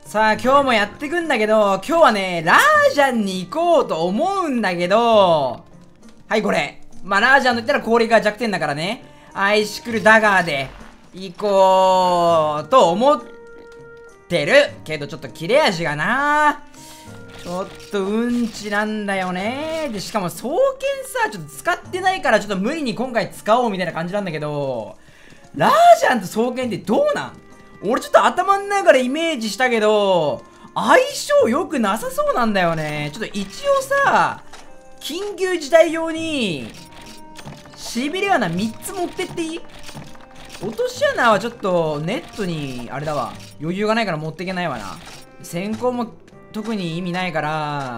さあ今日もやってくんだけど、今日はねラージャンに行こうと思うんだけど、はいこれまあラージャンと言ったら氷が弱点だからね、アイシクルダガーで行こうと思ってるけど、ちょっと切れ味がなちょっとうんちなんだよね。でしかも双剣さちょっと使ってないから、ちょっと無理に今回使おうみたいな感じなんだけど、ラージャンと双剣ってどうなん？俺ちょっと頭の中でイメージしたけど相性良くなさそうなんだよね。ちょっと一応さ緊急事態用にしびれ穴3つ持ってっていい？落とし穴はちょっとネットにあれだわ、余裕がないから持っていけないわな。先行も特に意味ないから、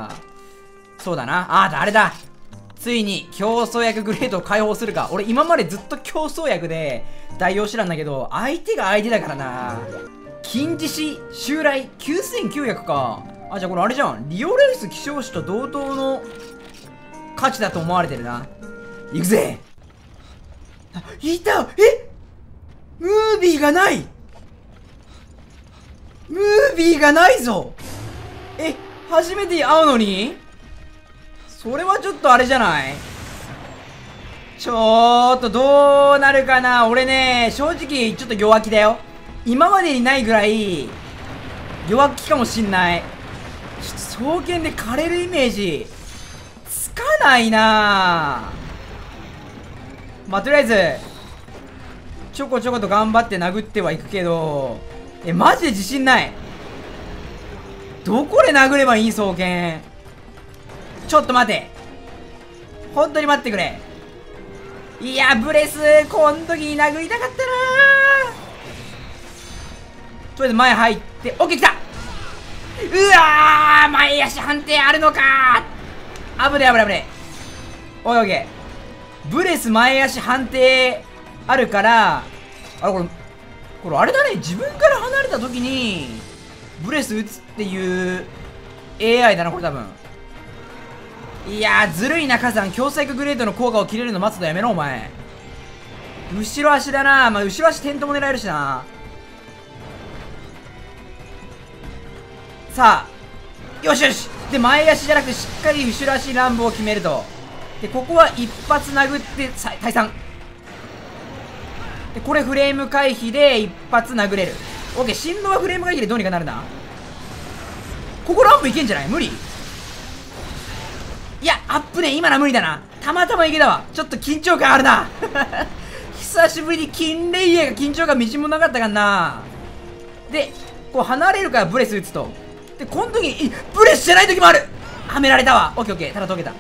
そうだな。あれだ、ついに競争薬グレードを解放するか。俺今までずっと競争薬で代用してたんだけど、相手が相手だからな。金獅子襲来9900か。あ、じゃあこれあれじゃん、リオレウス希少種と同等の価値だと思われてるな。行くぜ。いた。ムービーがない。ムービーがないぞ。初めて会うのにそれはちょっとあれじゃない？ちょっとどうなるかな。俺ね正直ちょっと弱気だよ。今までにないぐらい弱気かもしんない。ちょっと双剣で枯れるイメージつかないな。まあとりあえずちょこちょこと頑張って殴ってはいくけど、マジで自信ない。どこで殴ればいい？双剣ちょっと待て、本当に待ってくれ。いやブレスこの時に殴りたかったな。とりあえず前入って、オッケー来た。うわー、前足判定あるのかー。危ね危ね危ね。オッケーオッケー。ブレス前足判定あるから、これあれだね、自分から離れた時にブレス打つっていう AI だなこれ多分。いやーずるいな火山。強制グレードの効果を切れるの待つのやめろお前。後ろ足だな。まあ後ろ足テントも狙えるしな。さあよしよし。で前足じゃなくてしっかり後ろ足乱暴を決めると。でここは一発殴って退散で、これフレーム回避で一発殴れる。オッケー、振動はフレーム回避でどうにかなるな。ここランプいけんじゃない？無理？いやアップね、今のは無理だな。たまたまいけたわ。ちょっと緊張感あるな久しぶりに金レイヤーが緊張感みじんもなかったかな。でこう離れるからブレス打つと。でこの時にブレスじゃない時もある。はめられたわ。オッケーオッケー、ただ解けた。い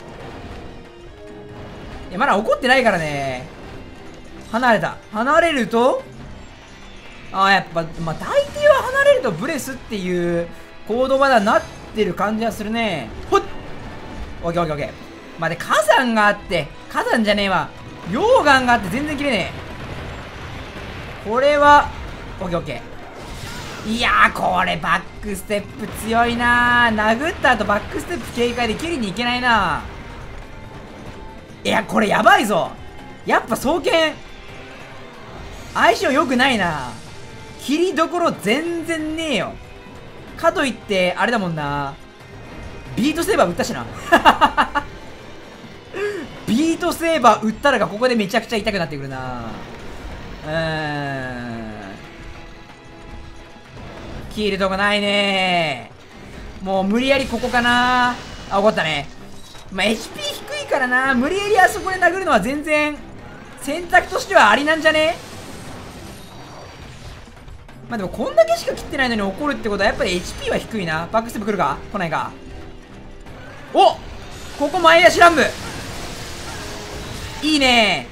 やまだ怒ってないからね。離れるとやっぱまあ大抵は離れるとブレスっていう行動まだなってる感じはするね。ほっ、オッケーオッケーオッケー。まあで火山があって、火山じゃねえわ、溶岩があって全然切れねえ。これはオッケーオッケー。いやーこれバックステップ強いなー。殴った後バックステップ警戒で切りに行けないな。いやこれやばいぞ。やっぱ双剣相性良くないな。切りどころ全然ねえよ。かといってあれだもんな、ビートセーバー打ったしなビートセーバー打ったらがここでめちゃくちゃ痛くなってくるな。切るとこないね。もう無理やりここかな。怒ったね。まあ HP 低いからな、無理やりあそこで殴るのは全然選択としてはありなんじゃね。まあでもこんだけしか切ってないのに怒るってことはやっぱり HP は低いな。バックステップ来るか来ないか。お、ここ前足乱舞いいね。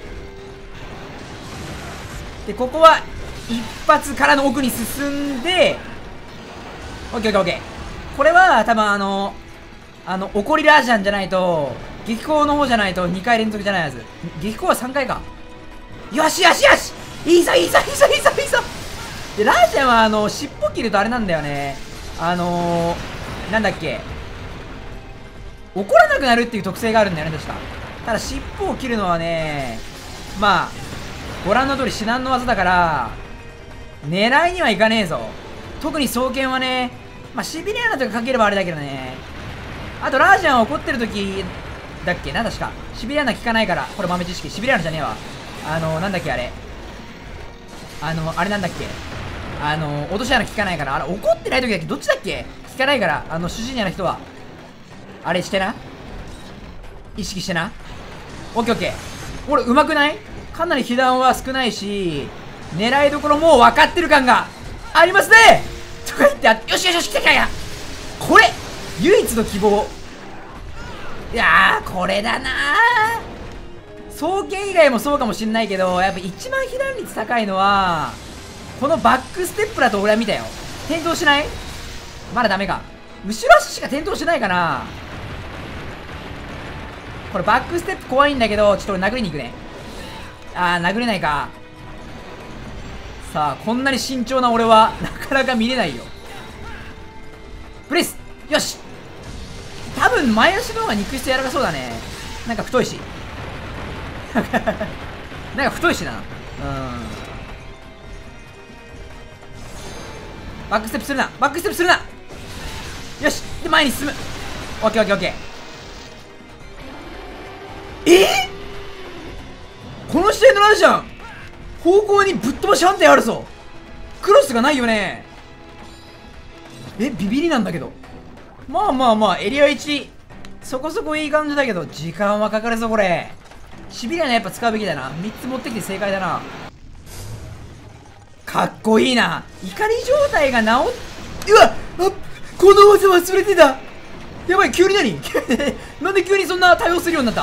でここは一発からの奥に進んで、オッケーオッケーオッケー。これは多分怒りラージャンじゃないと、激光の方じゃないと2回連続じゃないはず。激光は3回か。よしよしよし、いいぞいいぞいいぞいいぞいいぞ。でラージャンは尻尾切るとあれなんだよね。なんだっけ、怒らなくなるっていう特性があるんだよね確か。ただ尻尾を切るのはね、まあご覧の通り至難の技だから狙いにはいかねえぞ。 特に双剣はね、まあ、シビリアナとかかければあれだけどね。あとラージャン怒ってる時だっけな、確かシビリアナ効かないから。これ豆知識。シビリアナじゃねえわ。なんだっけあれ、あれなんだっけ、落とし穴効かないから。あれ怒ってない時だっけ、どっちだっけ、効かないから。主人者の人はあれしてな、意識してな。オッケーオッケー。俺上手くない？かなり被弾は少ないし、狙いどころもう分かってる感がありますねとか言って、よしよしよし、来た来た来た。これ唯一の希望。いやー、これだなー。双剣以外もそうかもしんないけど、やっぱ一番被弾率高いのはこのバックステップだと俺は見たよ。転倒しない？まだダメか。後ろ足しか転倒しないかな。これバックステップ怖いんだけど、ちょっと俺殴りに行くね。殴れないか。さあ、こんなに慎重な俺はなかなか見れないよ。プレス、よし。多分前足の方が肉質柔らかそうだね。なんか太いしなんか太いしな。バックステップするな、バックステップするな。よし、で前に進む。オッケーオッケーオッケー。この試合のランじゃん、方向にぶっ飛ばし判定あるぞ。クロスがないよね。ビビりなんだけど。まあまあまあ、エリア1そこそこいい感じだけど、時間はかかるぞこれ。シビリアナやっぱ使うべきだな。3つ持ってきて正解だな。かっこいいな。怒り状態が治っ、うわっ、この技忘れてた。やばい、急に何なんで急にそんな対応するようになった。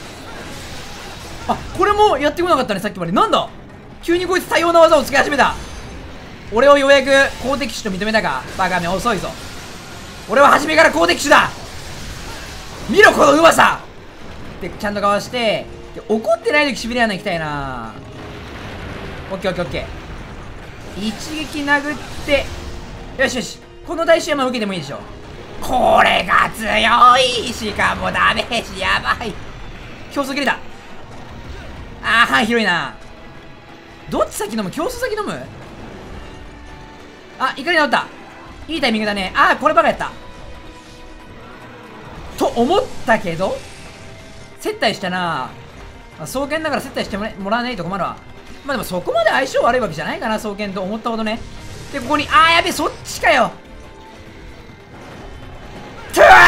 これもやってこなかったね、さっきまで。なんだ、急にこいつ多様な技を使い始めた。俺をようやく好敵手と認めたか。バカめ、遅いぞ。俺は初めから好敵手だ。見ろこのうまさで、ちゃんとかわして。で、怒ってない時シビリアナ行きたいな。オッケーオッケーオッケー。一撃殴って、よしよし、この大師山受けてもいいでしょ。これが強い。しかもダメージやばい。競争切れた。はい、広いな。どっち先飲む？競争先飲む？怒り治った。いいタイミングだね。これバカやったと思ったけど、接待したな。双剣だから接待してもらわないと困るわ。まあでもそこまで相性悪いわけじゃないかな、双剣と思ったほどね。で、ここに、やべえ、そっちかよ。トゥワ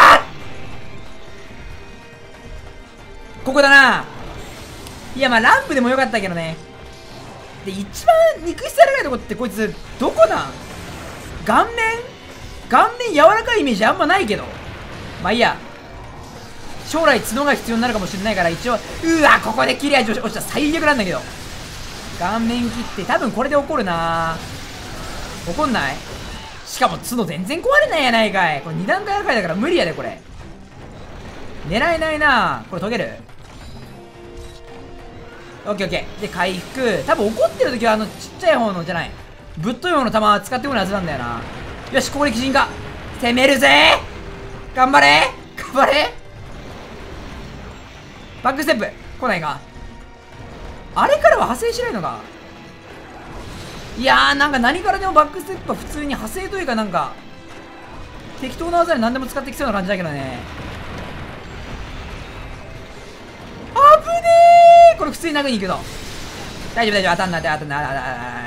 ー、ここだな。いや、まあランプでもよかったけどね。で、一番肉質柔らかいとこってこいつどこなん？顔面柔らかいイメージあんまないけど、まあいいや。将来角が必要になるかもしれないから一応、ここで切れ味落ちたら最悪なんだけど。顔面切って多分これで怒るな。怒んない？しかも角全然壊れないやないかい。これ2段階破壊だから無理やでこれ。狙えないな。これ解ける？オッケーオッケー。で、回復。多分怒ってる時はちっちゃい方のじゃない、ぶっとい方の弾使ってこないはずなんだよな。よし、ここで鬼人か。攻めるぜ。頑張れ頑張れ。バックステップ来ないか。あれからは派生しないのか。いやー、なんか何からでもバックステップは普通に派生というか、なんか適当な技で何でも使ってきそうな感じだけどね。あぶねー。これ普通に殴りに行くの。大丈夫大丈夫。当たんない当たんない。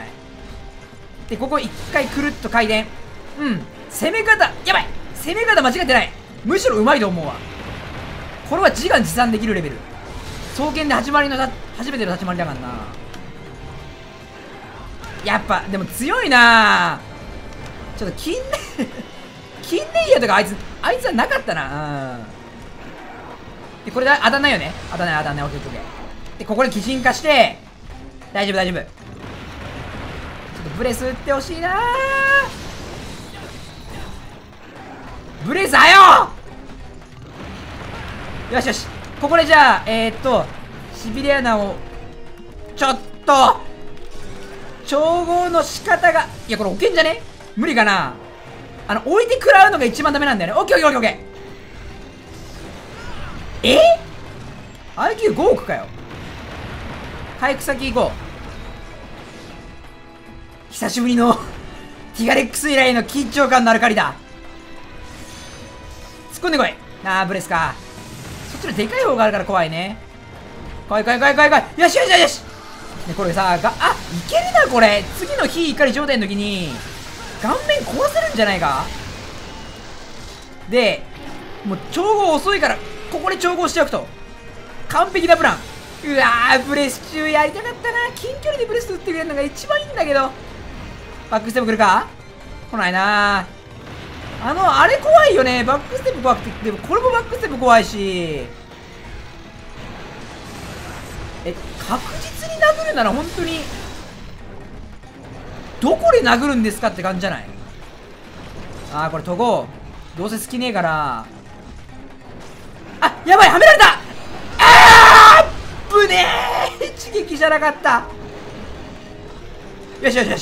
で、ここ一回くるっと回転。攻め方やばい。攻め方間違ってない。むしろうまいと思うわ。これは自画自賛できるレベル。双剣で初めての立ち回りだからな。やっぱでも強いな。ちょっと金レイヤーとかあいつはなかったな。で、これで当たんないよね。当たんない。オッケーオッケー。で、ここで鬼人化して大丈夫。ちょっとブレス打ってほしいな。ブレスよしよし。ここでじゃあシビリアナをちょっと調合の仕方が、いやこれ置けんじゃね？無理かな。置いて食らうのが一番ダメなんだよね。オッケー。IQ5 億かよ。回復先行こう。久しぶりのティガレックス以来の緊張感のある狩りだ。突っ込んでこい。ブレスか。そっちのでかい方があるから怖いね。怖い。よし。ね、これさ、いけるな、これ。次の火怒り状態の時に、顔面壊せるんじゃないか。で、もう調合遅いから、ここで調合しておくと。完璧なプラン。うわー、ブレス中やりたかったな。近距離でブレス打ってくれるのが一番いいんだけど。バックステップ来るか。来ないな。あれ怖いよね。バックステップ怖くて。でもこれもバックステップ怖いし。確実に殴るなら本当にどこで殴るんですかって感じじゃない。これトゴどうせ好きねえから。やばい、はめられた。ぶねえ、一撃じゃなかった。よし。危ない。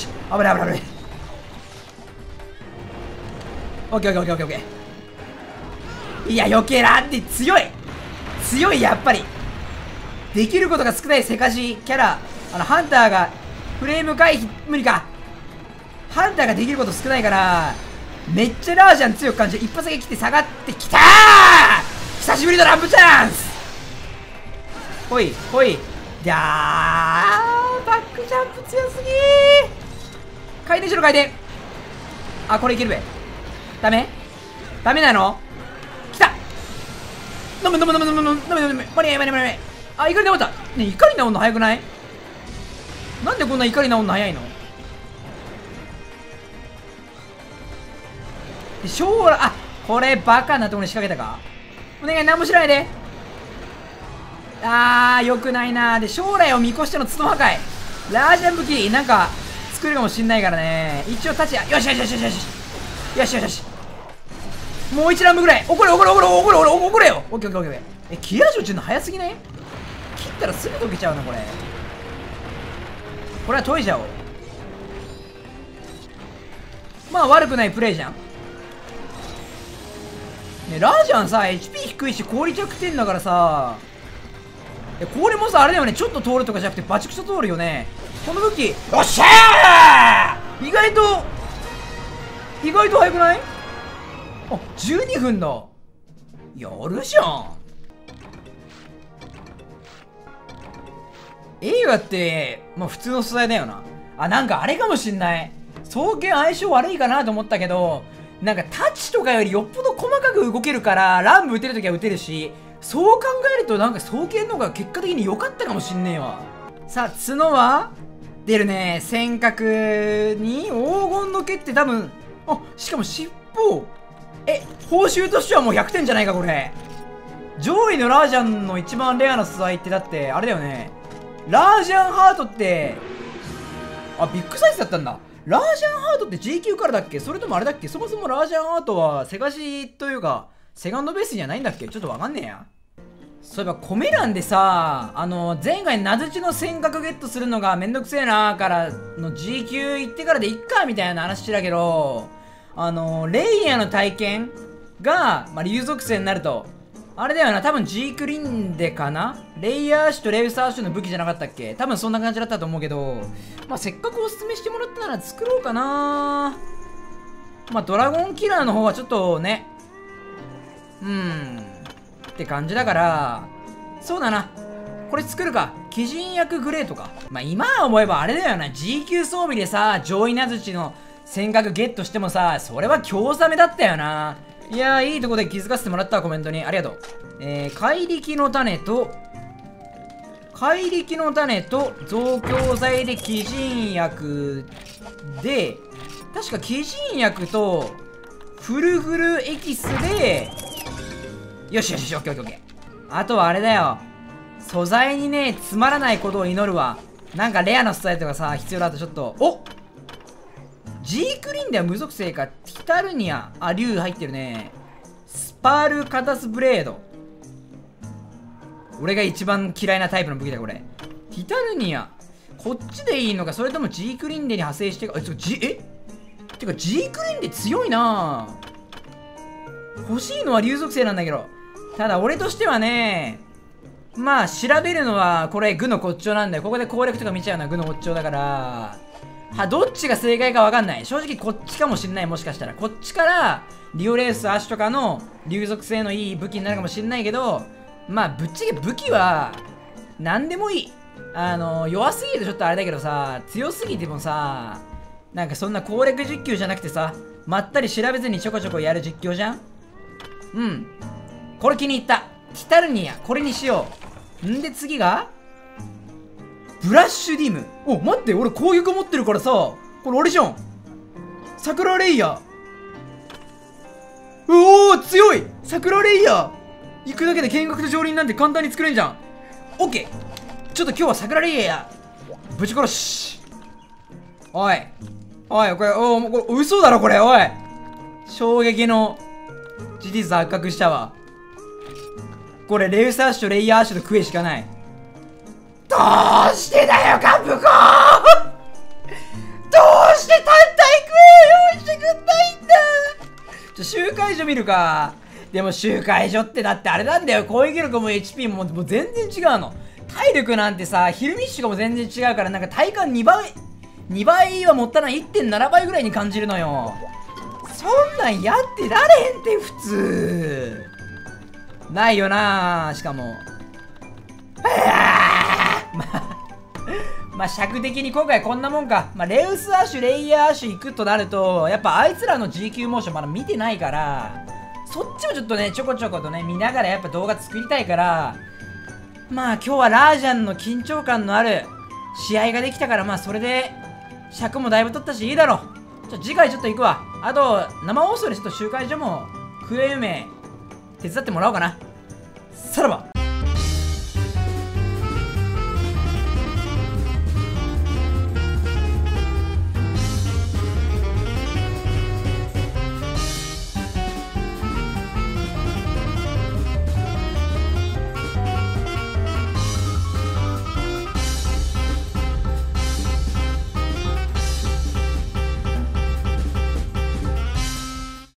オッケー。いや、避けらんって強い、やっぱり。できることが少ないセカジキャラ、ハンターがフレーム回避無理か。ハンターができること少ないからめっちゃラージャン強く感じる。一発だけ来て下がってきたー。久しぶりのランプチャンス。ほいバックジャンプ強すぎー。回転しろ回転。これいけるべ。ダメなの。来た。飲む。間に合い。怒り治った。ね、怒り治んの早くない？なんでこんな怒り治んの早いの？将来、これバカなところに仕掛けたか？お願い、何もしないで。よくないな。で、将来を見越しての角破壊。ラージャン武器、なんか、作るかもしんないからね。一応立ちや。よし。もう1ラウンドぐらい。怒れよ。オッケー。キラージョ落ちるの早すぎね？切ったらすぐ溶けちゃうな、これは解いちゃおう。悪くないプレイじゃん。ね、ラージャンさ HP 低いし氷弱点だからさ、氷もさあれだよね、ちょっと通るとかじゃなくてバチクソ通るよね、この武器。よっしゃー。意外と早くない？12分だ。やるじゃん。映画って、普通の素材だよな。なんかあれかもしんない。双剣相性悪いかなと思ったけど、なんかタッチとかよりよっぽど細かく動けるから、乱舞打てるときは打てるし、そう考えるとなんか双剣の方が結果的に良かったかもしんねえわ。さあ、角は出るね。尖閣に黄金の毛って多分、しかも尻尾。報酬としてはもう100点じゃないか、これ。上位のラージャンの一番レアな素材ってだって、あれだよね。ラージャンハートって、ビッグサイズだったんだ。ラージャンハートって G 級からだっけ？それともあれだっけ？そもそもラージャンハートはセガシというか、セカンドベースじゃないんだっけ？ちょっとわかんねえや。そういえば、コメ欄でさ、前回ナズチの尖閣ゲットするのがめんどくせえなーからの G 級行ってからでいっかみたいな話してたけど、レイヤーの体験が、竜属性になると、あれだよな、多分 G クリンデかな？レイヤー種とレウサー種の武器じゃなかったっけ？多分そんな感じだったと思うけど、せっかくおすすめしてもらったなら作ろうかな。ドラゴンキラーの方はちょっとね、って感じだから、そうだな。これ作るか。鬼人役グレートか。今思えばあれだよな、G 級装備でさ、上位ナズチの尖閣ゲットしてもさ、それは興ざめだったよな。いやー、いいとこで気づかせてもらったわ、コメントに。ありがとう。怪力の種と増強剤で鬼人薬で、確か鬼人薬とフルフルエキスで、よし、オッケー。あとはあれだよ。素材にね、つまらないことを祈るわ。なんかレアな素材とかさ、必要だとちょっと、G クリーンでは無属性か。ティタルニア。竜入ってるね。スパールカタスブレード。俺が一番嫌いなタイプの武器だ、これ。ティタルニア。こっちでいいのか、それとも G クリーンデに派生してか。てか G クリーンデ強いなぁ。欲しいのは竜属性なんだけど。ただ、俺としてはね、調べるのは、これ、具の骨頂なんだよ。ここで攻略とか見ちゃうのは具の骨頂だから、 どっちが正解かわかんない。正直こっちかもしんない。もしかしたら。こっちから、リオレース、アシュとかの流属性のいい武器になるかもしんないけど、まあ、ぶっちゃけ武器は、なんでもいい。弱すぎるとちょっとあれだけどさ、強すぎてもさ、なんかそんな攻略実況じゃなくてさ、まったり調べずにちょこちょこやる実況じゃん。うん。これ気に入った。ティタルニア、これにしよう。んで次がブラッシュディム。お、待って、俺攻撃持ってるからさ、これ俺じゃん。桜レイヤー。おお、強い桜レイヤー。行くだけで見学と上輪なんて簡単に作れんじゃん。オッケー。ちょっと今日は桜レイヤーぶち殺し。おいおい、これ嘘だろこれ。おい、衝撃の事実発覚したわ。これレウスアッシュレイヤーアッシュと食えしかない。どうしてだよカプコンどうして単体クエ用意してくんないんだ。集会所見るか。でも集会所ってだってあれなんだよ、攻撃力も HP も全然違うの。体力なんてさ、ヒルミッシュがも全然違うから、なんか体感2倍は持ったない 1.7 倍ぐらいに感じるのよ。そんなんやってられへんって普通ないよな。しかもまあ尺的に今回こんなもんか。まあレウスアッシュレイヤーアッシュ行くとなると、やっぱあいつらの GQ モーションまだ見てないから、そっちをちょっとねちょこちょことね見ながらやっぱ動画作りたいから、まあ今日はラージャンの緊張感のある試合ができたから、まあそれで尺もだいぶ取ったしいいだろう。次回ちょっと行くわ。あと生放送でちょっと集会所もクエ夢手伝ってもらおうかな。さらば。